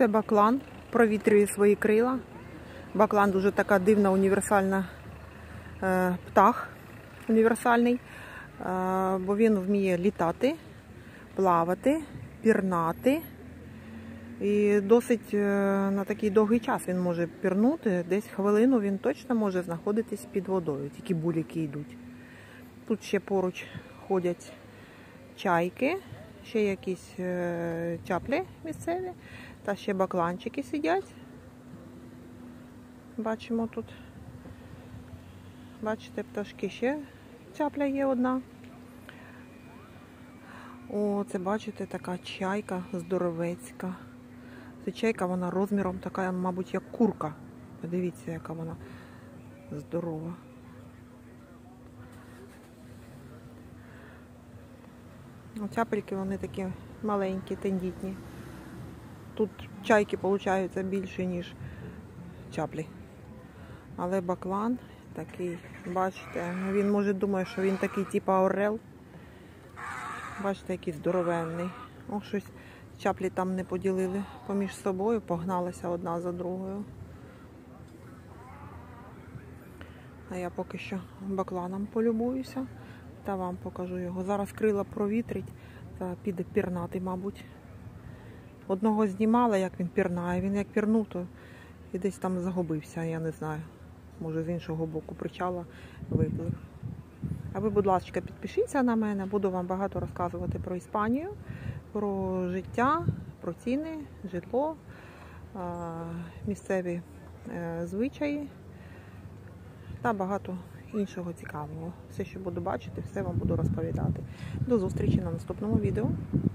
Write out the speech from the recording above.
Це баклан, провітрює свої крила. Баклан дуже така дивна універсальна птах, універсальний, бо він вміє літати, плавати, пірнати. І досить на такий довгий час він може пірнути, десь хвилину він точно може знаходитись під водою, тільки буліки йдуть. Тут ще поруч ходять чайки, ще якісь чаплі місцеві, та ще бакланчики сидять. Бачимо тут, бачите, пташки, ще чапля є одна. О, це бачите, така чайка здоровецька. Це чайка, вона розміром така, мабуть, як курка. Подивіться, яка вона здорова. Чапельки, вони такі маленькі, тендітні. Тут чайки, виходить, більше, ніж чаплі. Але баклан такий, бачите, він може думає, що він такий, типу орел. Бачите, який здоровенний. О, щось чаплі там не поділили поміж собою, погналися одна за другою. А я поки що бакланом полюбуюся та вам покажу його. Зараз крила провітрить та піде пірнати, мабуть. Одного знімала, як він пірнає. Він як пірнув, то і десь там загубився, я не знаю. Може, з іншого боку причала виплив. А ви, будь ласка, підпишіться на мене. Буду вам багато розказувати про Іспанію, про життя, про ціни, житло, місцеві звичаї та багато іншого цікавого. Все, що буду бачити, все вам буду розповідати. До зустрічі на наступному відео.